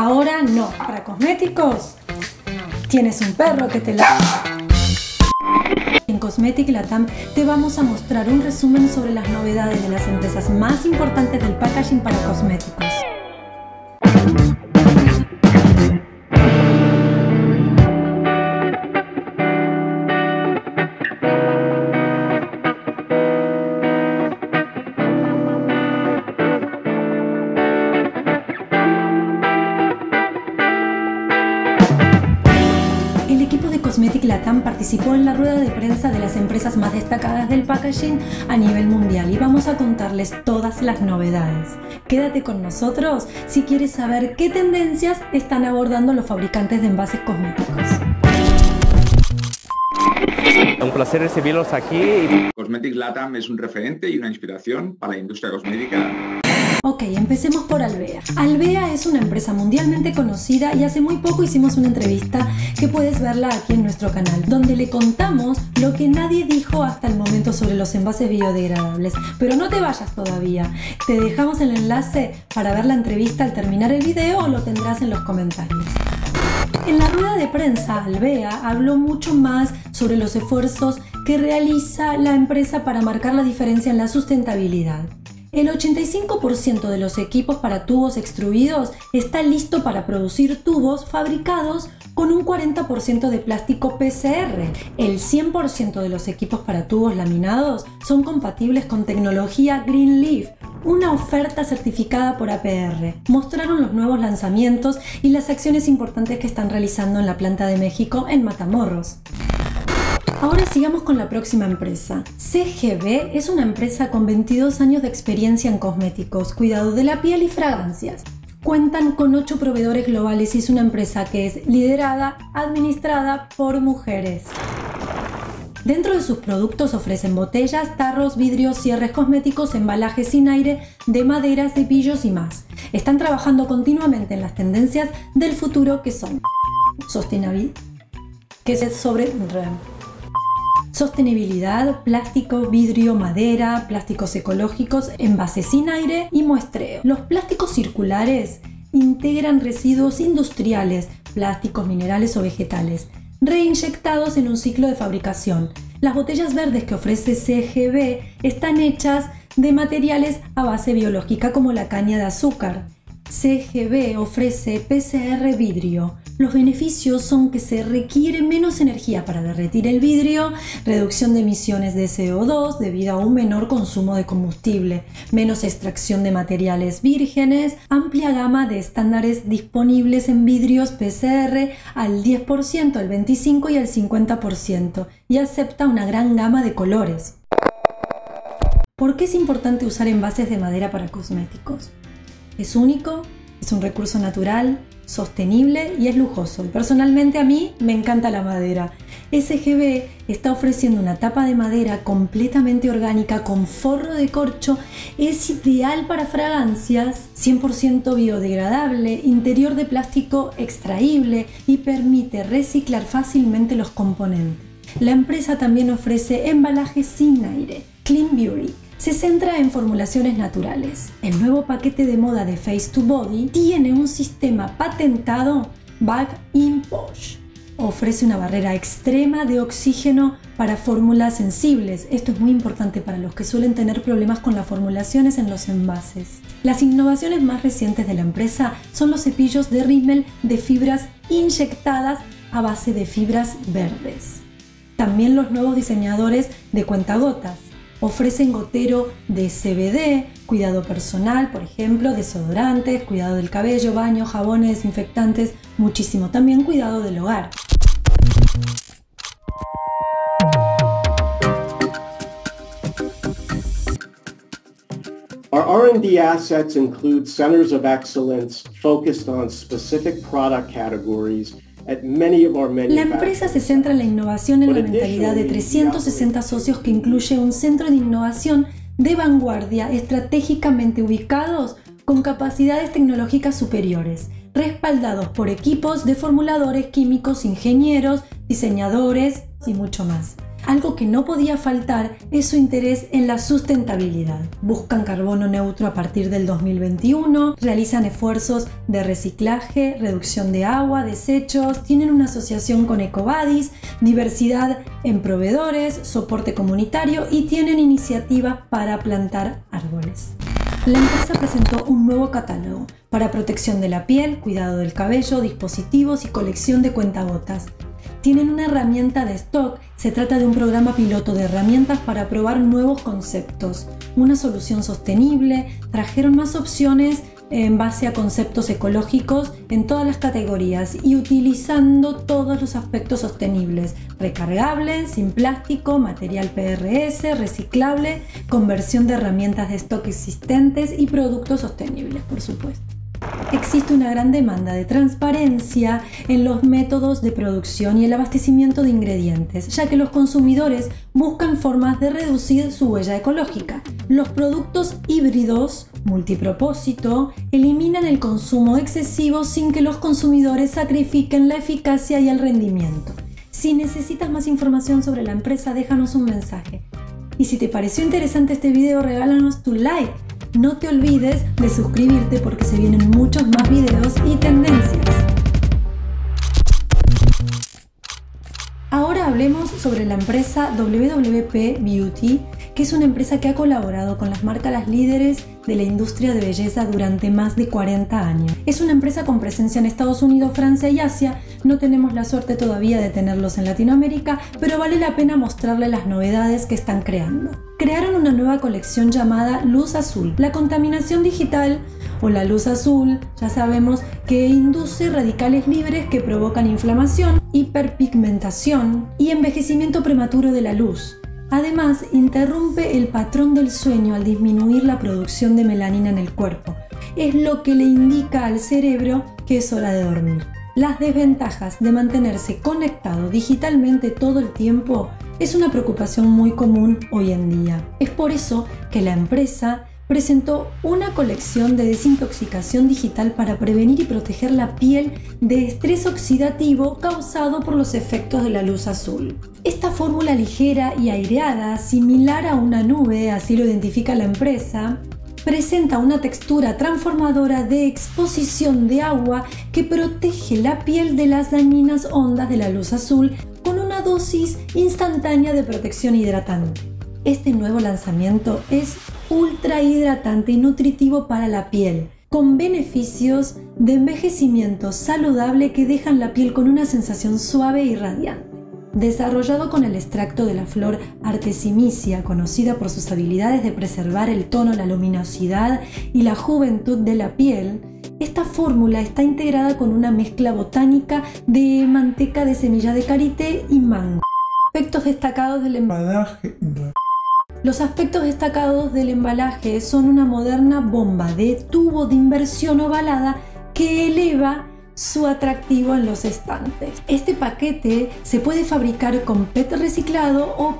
Ahora no. Para cosméticos, tienes un perro que te la... En Cosmetic Latam te vamos a mostrar un resumen sobre las novedades de las empresas más importantes del packaging para cosméticos. Cosmetic Latam participó en la rueda de prensa de las empresas más destacadas del packaging a nivel mundial y vamos a contarles todas las novedades. Quédate con nosotros si quieres saber qué tendencias están abordando los fabricantes de envases cosméticos. Un placer recibirlos aquí. Cosmetic Latam es un referente y una inspiración para la industria cosmética. Ok, empecemos por Albéa. Albéa es una empresa mundialmente conocida y hace muy poco hicimos una entrevista que puedes verla aquí en nuestro canal, donde le contamos lo que nadie dijo hasta el momento sobre los envases biodegradables. Pero no te vayas todavía, te dejamos el enlace para ver la entrevista al terminar el video o lo tendrás en los comentarios. En la rueda de prensa, Albéa habló mucho más sobre los esfuerzos que realiza la empresa para marcar la diferencia en la sustentabilidad. El 85% de los equipos para tubos extruidos está listo para producir tubos fabricados con un 40% de plástico PCR. El 100% de los equipos para tubos laminados son compatibles con tecnología Green Leaf, una oferta certificada por APR. Mostraron los nuevos lanzamientos y las acciones importantes que están realizando en la planta de México en Matamoros. Ahora sigamos con la próxima empresa. CGB es una empresa con 22 años de experiencia en cosméticos, cuidado de la piel y fragancias. Cuentan con 8 proveedores globales y es una empresa que es liderada, administrada por mujeres. Dentro de sus productos ofrecen botellas, tarros, vidrios, cierres cosméticos, embalajes sin aire, de madera, cepillos y más. Están trabajando continuamente en las tendencias del futuro que son sostenibilidad, plástico, vidrio, madera, plásticos ecológicos, envases sin aire y muestreo. Los plásticos circulares integran residuos industriales, plásticos, minerales o vegetales, reinyectados en un ciclo de fabricación. Las botellas verdes que ofrece CGB están hechas de materiales a base biológica como la caña de azúcar. CGB ofrece PCR vidrio. Los beneficios son que se requiere menos energía para derretir el vidrio, reducción de emisiones de CO2 debido a un menor consumo de combustible, menos extracción de materiales vírgenes, amplia gama de estándares disponibles en vidrios PCR al 10%, al 25% y al 50% y acepta una gran gama de colores. ¿Por qué es importante usar envases de madera para cosméticos? Es único, es un recurso natural, sostenible y es lujoso. Y personalmente a mí me encanta la madera. SGB está ofreciendo una tapa de madera completamente orgánica con forro de corcho. Es ideal para fragancias, 100% biodegradable, interior de plástico extraíble y permite reciclar fácilmente los componentes. La empresa también ofrece embalajes sin aire, Clean Beauty. Se centra en formulaciones naturales. El nuevo paquete de moda de Face to Body tiene un sistema patentado Bag in Posh. Ofrece una barrera extrema de oxígeno para fórmulas sensibles. Esto es muy importante para los que suelen tener problemas con las formulaciones en los envases. Las innovaciones más recientes de la empresa son los cepillos de rímel de fibras inyectadas a base de fibras verdes. También los nuevos diseñadores de cuentagotas. Ofrecen gotero de CBD, cuidado personal, por ejemplo, desodorantes, cuidado del cabello, baño, jabones, desinfectantes, muchísimo. También cuidado del hogar. Our R&D assets include centers of excellence focused on specific product categories. La empresa se centra en la innovación en la mentalidad de 360 socios que incluye un centro de innovación de vanguardia estratégicamente ubicados con capacidades tecnológicas superiores, respaldados por equipos de formuladores químicos, ingenieros, diseñadores y mucho más. Algo que no podía faltar es su interés en la sustentabilidad. Buscan carbono neutro a partir del 2021, realizan esfuerzos de reciclaje, reducción de agua, desechos, tienen una asociación con EcoVadis, diversidad en proveedores, soporte comunitario y tienen iniciativas para plantar árboles. La empresa presentó un nuevo catálogo para protección de la piel, cuidado del cabello, dispositivos y colección de cuentagotas. Tienen una herramienta de stock, se trata de un programa piloto de herramientas para probar nuevos conceptos, una solución sostenible, trajeron más opciones en base a conceptos ecológicos en todas las categorías y utilizando todos los aspectos sostenibles, recargable, sin plástico, material PRS, reciclable, conversión de herramientas de stock existentes y productos sostenibles, por supuesto. Existe una gran demanda de transparencia en los métodos de producción y el abastecimiento de ingredientes, ya que los consumidores buscan formas de reducir su huella ecológica. Los productos híbridos multipropósito eliminan el consumo excesivo sin que los consumidores sacrifiquen la eficacia y el rendimiento. Si necesitas más información sobre la empresa, déjanos un mensaje. Y si te pareció interesante este video, regálanos tu like. No te olvides de suscribirte porque se vienen muchos más videos y tendencias. Ahora hablemos sobre la empresa WWP Beauty, que es una empresa que ha colaborado con las marcas líderes de la industria de belleza durante más de 40 años. Es una empresa con presencia en Estados Unidos, Francia y Asia. No tenemos la suerte todavía de tenerlos en Latinoamérica, pero vale la pena mostrarles las novedades que están creando. Crearon una nueva colección llamada Luz Azul. La contaminación digital o la luz azul, ya sabemos que induce radicales libres que provocan inflamación, hiperpigmentación y envejecimiento prematuro de la luz. Además, interrumpe el patrón del sueño al disminuir la producción de melanina en el cuerpo. Es lo que le indica al cerebro que es hora de dormir. Las desventajas de mantenerse conectado digitalmente todo el tiempo es una preocupación muy común hoy en día. Es por eso que la empresa presentó una colección de desintoxicación digital para prevenir y proteger la piel de estrés oxidativo causado por los efectos de la luz azul. Esta fórmula ligera y aireada, similar a una nube, así lo identifica la empresa, presenta una textura transformadora de exposición de agua que protege la piel de las dañinas ondas de la luz azul con una dosis instantánea de protección hidratante. Este nuevo lanzamiento es ultra hidratante y nutritivo para la piel, con beneficios de envejecimiento saludable que dejan la piel con una sensación suave y radiante. Desarrollado con el extracto de la flor Artemisia, conocida por sus habilidades de preservar el tono, la luminosidad y la juventud de la piel, esta fórmula está integrada con una mezcla botánica de manteca de semilla de karité y mango. Aspectos destacados del embalaje. Los aspectos destacados del embalaje son una moderna bomba de tubo de inversión ovalada que eleva su atractivo en los estantes. Este paquete se puede fabricar con PET reciclado o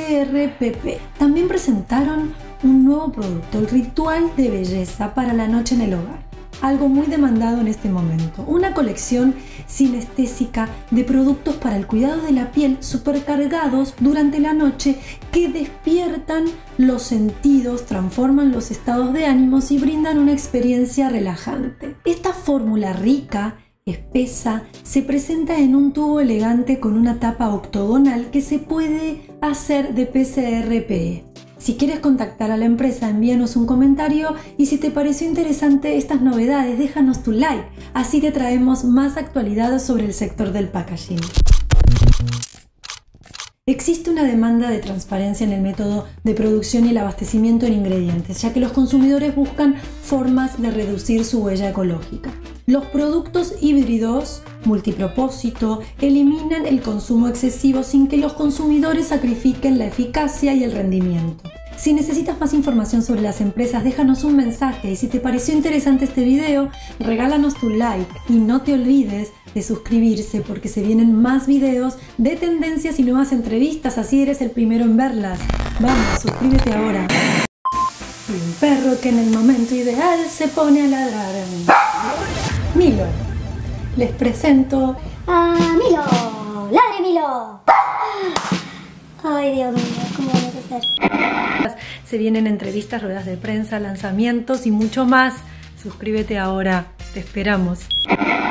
PSRPP. También presentaron un nuevo producto, el ritual de belleza para la noche en el hogar. Algo muy demandado en este momento. Una colección sinestésica de productos para el cuidado de la piel supercargados durante la noche que despiertan los sentidos, transforman los estados de ánimos y brindan una experiencia relajante. Esta fórmula rica, espesa, se presenta en un tubo elegante con una tapa octogonal que se puede hacer de PSRPE. Si quieres contactar a la empresa, envíanos un comentario y si te pareció interesante estas novedades, déjanos tu like, así te traemos más actualidad sobre el sector del packaging. Existe una demanda de transparencia en el método de producción y el abastecimiento en ingredientes, ya que los consumidores buscan formas de reducir su huella ecológica. Los productos híbridos multipropósito eliminan el consumo excesivo sin que los consumidores sacrifiquen la eficacia y el rendimiento. Si necesitas más información sobre las empresas, déjanos un mensaje y si te pareció interesante este video, regálanos tu like y no te olvides de suscribirse porque se vienen más videos de tendencias y nuevas entrevistas, así eres el primero en verlas. Vamos, suscríbete ahora. Y un perro que en el momento ideal se pone a ladrar. Milo. Les presento a Milo. ¡Ladre, Milo! Ay, Dios mío, ¿cómo vamos a hacer? Se vienen entrevistas, ruedas de prensa, lanzamientos y mucho más. Suscríbete ahora, te esperamos.